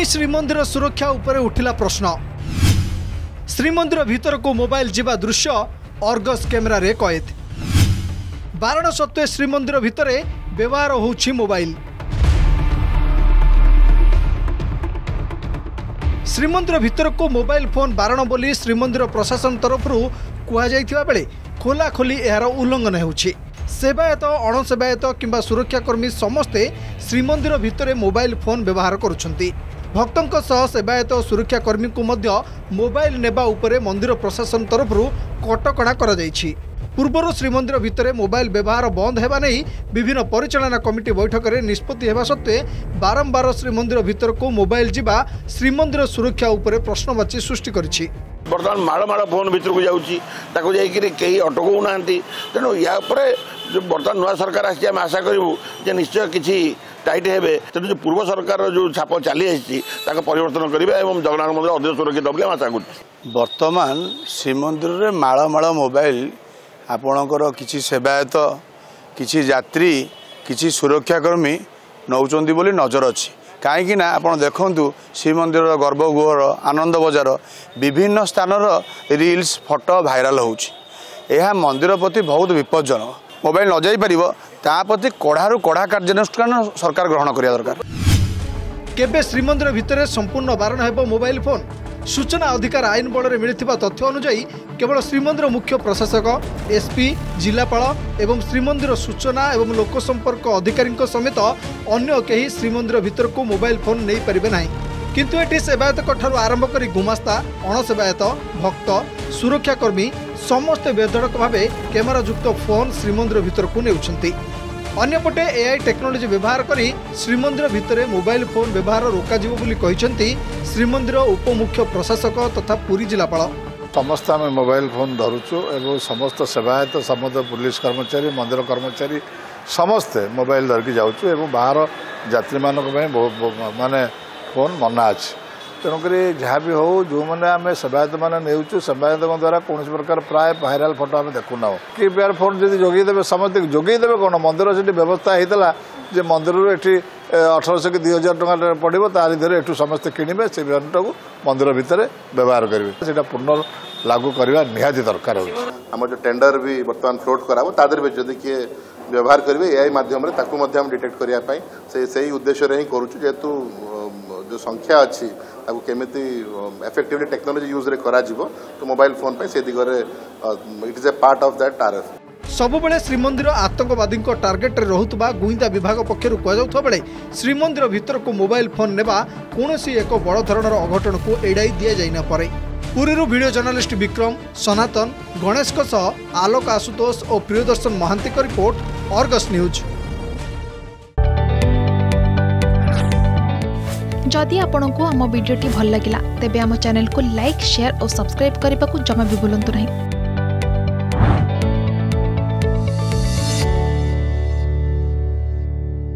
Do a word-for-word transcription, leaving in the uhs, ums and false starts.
श्रीमंदिर सुरक्षा उपरे उठिला प्रश्न। श्रीमंदिर भीतर को मोबाइल जिबा दृश्य अर्गस कैमेरा रे कैद। बारण सत्वे श्रीमंदिर भितर व्यवहार होउछि मोबाइल। श्रीमंदिर भीतर को मोबाइल फोन बारण बोली श्रीमंदिर प्रशासन तरफ कह जाइथिबा बेले खोला खोली यार उल्लंघन होउछि। सेवायत अणसेवायत किंबा सुरक्षाकर्मी समस्ते श्रीमंदिर भितर मोबाइल फोन व्यवहार करुछंती। भक्तों सह सेवायत और सुरक्षाकर्मी को मध्य मोबाइल नेबा उपरे मंदिर प्रशासन तरफ कटकणा करा जाइछि। पूर्वर श्रीमंदिर भितर मोबाइल व्यवहार बंद हेबा नहीं विभिन्न परिचालना कमिटी बैठक में निष्पत्ति हेबा सत्वे बारंबार श्रीमंदिर भितर को मोबाइल जिबा श्रीमंदिर सुरक्षा उपरे प्रश्नवाची सृष्टि करिछि। बर्तमान माड़ माड़ फोन भीतर को जाऊँगी कई अटकौ ना तेणु या जो बर्तमान नुआ सरकार आसी आम आशा करूँ निश्चय किसी टाइट हे तेणु जो पूर्व सरकार जो छाप चली आसी परिवर्तन करेंगे और जगन्नाथ मंदिर अधिक सुरक्षित होगा आशा कर। बर्तमान श्रीमंदिर में माड़ माड़ मोबाइल आपणकर किसी सेवायत किसी यात्री किसी सुरक्षाकर्मी नौचंदी बोली नजर अच्छी कहीं आप देखु श्रीमंदिर गर्भगृहर आनंद बजार विभिन्न स्थान रील्स फोटो भाइराल होगा मंदिर प्रति बहुत विपज्जनक। मोबाइल न जाई पारिबो ता प्रति कड़ारू कड़ा कार्यानुष्ठान सरकार ग्रहण करिया दरकार। केबे श्रीमंदिर भितर संपूर्ण बारण हेबो मोबाइल फोन। सूचना अधिकार आईन बल में मिलता तथ्य अनुसार केवल श्रीमंदिर मुख्य प्रशासक एसपी जिलापाल एवं श्रीमंदिर सूचना एवं लोक संपर्क अधिकारी समेत अन्य कहीं श्रीमंदिर भीतर को मोबाइल फोन नहीं पारे ना। किंतु एटी सेवायत ठारू आरंभ कर गुमास्ता अणसेवायत भक्त सुरक्षाकर्मी समस्ते बेधड़क भाव कैमेरा युक्त फोन श्रीमंदिर भीतर को नेउछंती। अन्यपटे एआई टेक्नोलोजी व्यवहार करी श्रीमंदिर भितर मोबाइल फोन व्यवहार रोकाजिबो बोली कहिसंती श्रीमंदिर उपमुख्य प्रशासक तथा पुरी जिलापाल। समस्त आम मोबाइल फोन धरुचु एवं समस्त सेवायत समस्त पुलिस कर्मचारी मंदिर कर्मचारी समस्ते मोबाइल धरिकी जाऊँ एवं बाहर यात्री माने फोन मना अच्छे। तेणुक जहाँ भी हो जो मैंने आम सेवायत मैंने नेउचु सेवायत द्वारा कौन प्रकार प्राय भाइराल फोटो आम देखुना कि प्यार फोन जब जोगेदेवे समस्त जोगेदेवे कौन मंदिर से व्यवस्था होता जे मंदिर ये अठरश कि दुई हजार टका पड़ो तारी धरे एठू समस्ते किणवे से फोनटा को मंदिर भितर व्यवहार करेंगे से पूर्ण लागू करवा निहाती दरकार हो। आम जो टेंडर भी बर्तमान फ्लोट कराब तादर भी जदि किए व्यवहार करेंगे एआई माध्यम डिटेक्ट करने से सही उद्देश्य ही करुचु जेहेतु जो संख्या अच्छी केमिति एफेक्टिवली टेक्नोलॉजी यूज रे करा जिवो तो मोबाइल फोन पे से दिगरे it is a part of that RF. सबुबले श्रीमंदिर आतंकवादी टार्गेट रे रहुतबा गुइंदा विभाग पक्षरु कह जाउथबा बेले श्रीमंदिर भीतर को मोबाइल फोन नेबा कोनोसी एक बड़ धरणर अघटन को एडाई दिया जाय न पारे। पुरीरु वीडियो जर्नलिस्ट विक्रम सनातन गणेश को सह आलोक आशुतोष और प्रियदर्शन महांती को रिपोर्ट अर्गस न्यूज। जदि आपंक आम भिडी भल लगा तेब आम चैनल को लाइक शेयर और सब्सक्राइब करने को जमा भी भूलु नहीं।